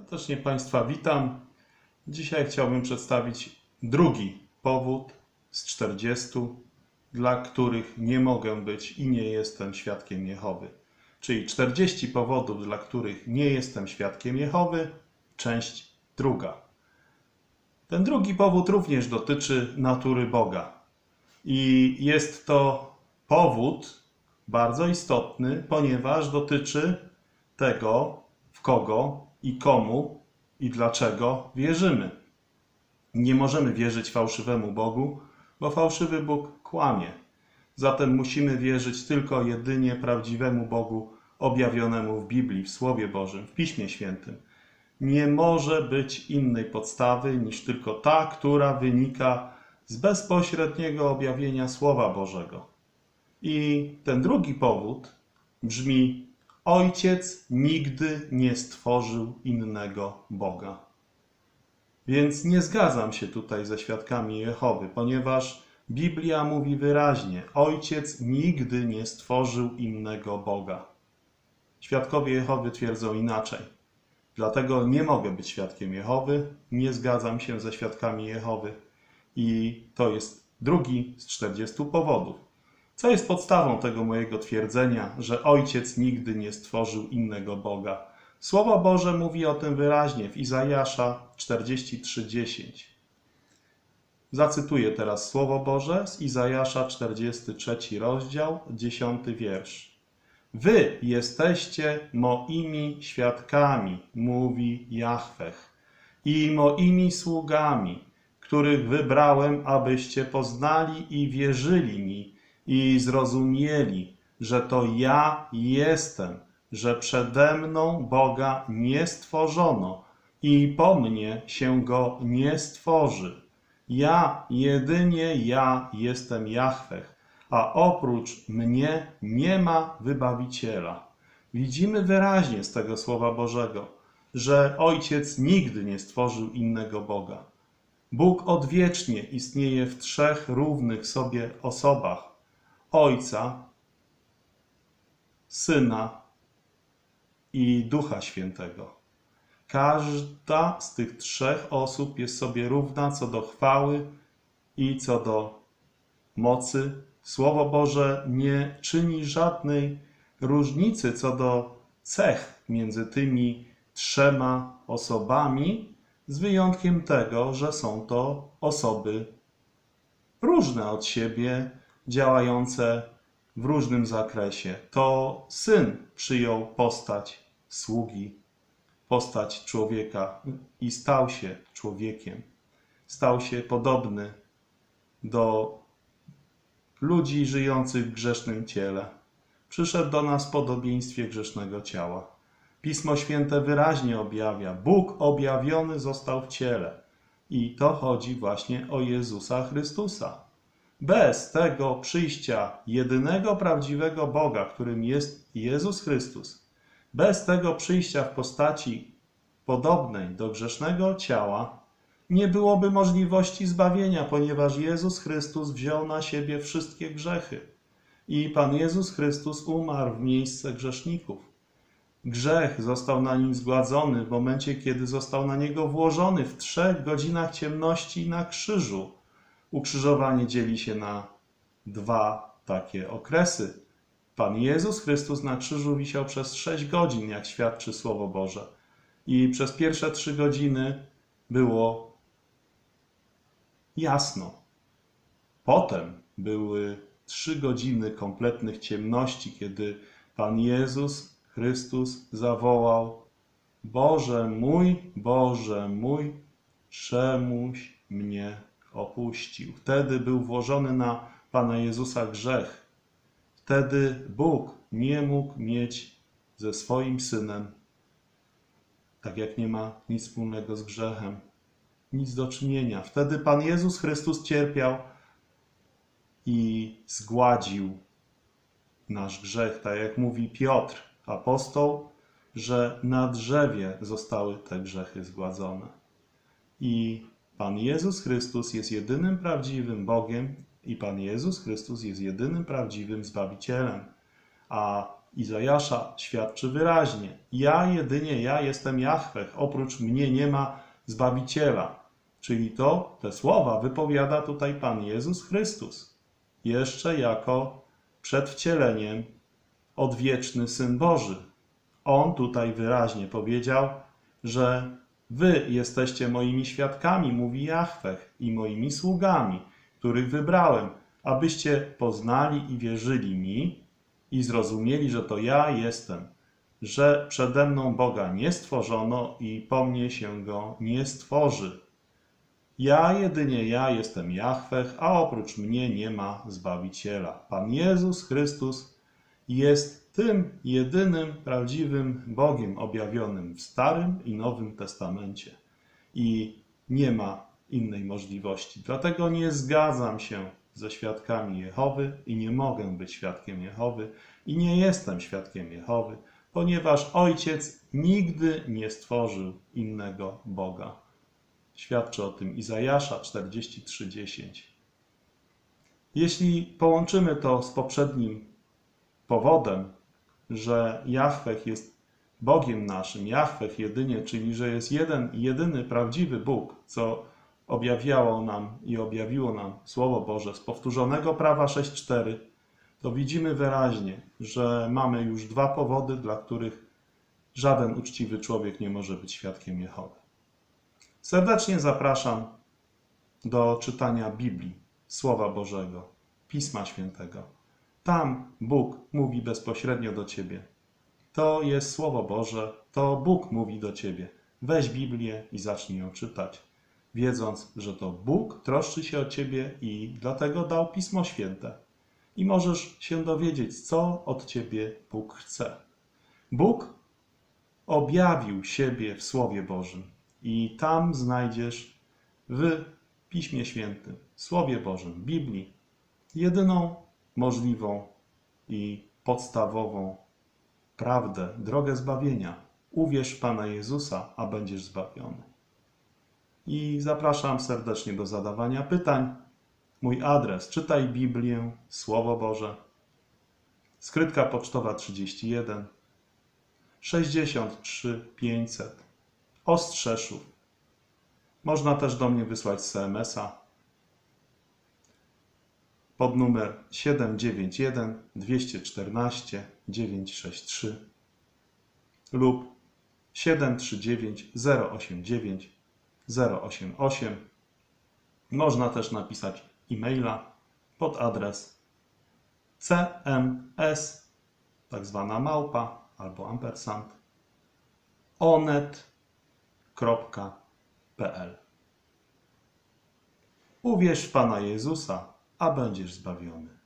Serdecznie Państwa witam. Dzisiaj chciałbym przedstawić drugi powód z 40, dla których nie mogę być i nie jestem świadkiem Jehowy. Czyli 40 powodów, dla których nie jestem świadkiem Jehowy, część druga. Ten drugi powód również dotyczy natury Boga. I jest to powód bardzo istotny, ponieważ dotyczy tego, w kogo i komu i dlaczego wierzymy. Nie możemy wierzyć fałszywemu Bogu, bo fałszywy Bóg kłamie. Zatem musimy wierzyć tylko jedynie prawdziwemu Bogu objawionemu w Biblii, w Słowie Bożym, w Piśmie Świętym. Nie może być innej podstawy niż tylko ta, która wynika z bezpośredniego objawienia Słowa Bożego. I ten drugi powód brzmi: Ojciec nigdy nie stworzył innego Boga. Więc nie zgadzam się tutaj ze świadkami Jehowy, ponieważ Biblia mówi wyraźnie: Ojciec nigdy nie stworzył innego Boga. Świadkowie Jehowy twierdzą inaczej. Dlatego nie mogę być świadkiem Jehowy, nie zgadzam się ze świadkami Jehowy. I to jest drugi z 40 powodów. Co jest podstawą tego mojego twierdzenia, że Ojciec nigdy nie stworzył innego Boga? Słowo Boże mówi o tym wyraźnie w Izajasza 43:10. Zacytuję teraz Słowo Boże z Izajasza 43 rozdział, 10 wiersz. Wy jesteście moimi świadkami, mówi Jahweh, i moimi sługami, których wybrałem, abyście poznali i wierzyli mi, i zrozumieli, że to ja jestem, że przede mną Boga nie stworzono i po mnie się Go nie stworzy. Ja, jedynie ja jestem Jahweh, a oprócz mnie nie ma wybawiciela. Widzimy wyraźnie z tego Słowa Bożego, że Ojciec nigdy nie stworzył innego Boga. Bóg odwiecznie istnieje w trzech równych sobie osobach: Ojca, Syna i Ducha Świętego. Każda z tych trzech osób jest sobie równa co do chwały i co do mocy. Słowo Boże nie czyni żadnej różnicy co do cech między tymi trzema osobami, z wyjątkiem tego, że są to osoby różne od siebie, działające w różnym zakresie. To Syn przyjął postać sługi, postać człowieka i stał się człowiekiem. Stał się podobny do ludzi żyjących w grzesznym ciele. Przyszedł do nas w podobieństwie grzesznego ciała. Pismo Święte wyraźnie objawia: Bóg objawiony został w ciele. I to chodzi właśnie o Jezusa Chrystusa. Bez tego przyjścia jedynego prawdziwego Boga, którym jest Jezus Chrystus, bez tego przyjścia w postaci podobnej do grzesznego ciała, nie byłoby możliwości zbawienia, ponieważ Jezus Chrystus wziął na siebie wszystkie grzechy. I Pan Jezus Chrystus umarł w miejsce grzeszników. Grzech został na nim zgładzony w momencie, kiedy został na niego włożony w 3 godzinach ciemności na krzyżu. Ukrzyżowanie dzieli się na 2 takie okresy. Pan Jezus Chrystus na krzyżu wisiał przez 6 godzin, jak świadczy Słowo Boże. I przez pierwsze 3 godziny było jasno. Potem były 3 godziny kompletnych ciemności, kiedy Pan Jezus Chrystus zawołał: Boże mój, czemuś mnie opuścił. Wtedy był włożony na Pana Jezusa grzech. Wtedy Bóg nie mógł mieć ze swoim Synem, tak jak nie ma nic wspólnego z grzechem, nic do czynienia. Wtedy Pan Jezus Chrystus cierpiał i zgładził nasz grzech, tak jak mówi Piotr, apostoł, że na drzewie zostały te grzechy zgładzone. I Pan Jezus Chrystus jest jedynym prawdziwym Bogiem i Pan Jezus Chrystus jest jedynym prawdziwym Zbawicielem. A Izajasza świadczy wyraźnie: ja, jedynie ja jestem Jahweh, oprócz mnie nie ma Zbawiciela. Czyli te słowa wypowiada tutaj Pan Jezus Chrystus, jeszcze jako przed wcieleniem odwieczny Syn Boży. On tutaj wyraźnie powiedział, że wy jesteście moimi świadkami, mówi Jahweh, i moimi sługami, których wybrałem, abyście poznali i wierzyli mi i zrozumieli, że to ja jestem, że przede mną Boga nie stworzono i po mnie się Go nie stworzy. Ja, jedynie ja jestem Jahweh, a oprócz mnie nie ma Zbawiciela. Pan Jezus Chrystus jest tym jedynym prawdziwym Bogiem objawionym w Starym i Nowym Testamencie. I nie ma innej możliwości. Dlatego nie zgadzam się ze świadkami Jehowy i nie mogę być świadkiem Jehowy i nie jestem świadkiem Jehowy, ponieważ Ojciec nigdy nie stworzył innego Boga. Świadczy o tym Izajasza 43:10. Jeśli połączymy to z poprzednim powodem, że Jahweh jest Bogiem naszym, Jahweh jedynie, czyli że jest jeden i jedyny prawdziwy Bóg, co objawiało nam i objawiło nam Słowo Boże z powtórzonego prawa 6:4, to widzimy wyraźnie, że mamy już dwa powody, dla których żaden uczciwy człowiek nie może być świadkiem Jehowy. Serdecznie zapraszam do czytania Biblii, Słowa Bożego, Pisma Świętego. Tam Bóg mówi bezpośrednio do ciebie. To jest Słowo Boże, to Bóg mówi do ciebie. Weź Biblię i zacznij ją czytać, wiedząc, że to Bóg troszczy się o ciebie i dlatego dał Pismo Święte. I możesz się dowiedzieć, co od ciebie Bóg chce. Bóg objawił siebie w Słowie Bożym i tam znajdziesz w Piśmie Świętym, Słowie Bożym, Biblii, jedyną możliwą i podstawową prawdę, drogę zbawienia. Uwierz w Pana Jezusa, a będziesz zbawiony. I zapraszam serdecznie do zadawania pytań. Mój adres: czytaj Biblię, Słowo Boże, skrytka pocztowa 31 63 500, Ostrzeszów. Można też do mnie wysłać SMS-a pod numer 791 214 963 lub 739 089 088. Można też napisać e-maila pod adres cms, tak zwana małpa albo ampersand, onet.pl. Uwierz w Pana Jezusa, a będziesz zbawiony.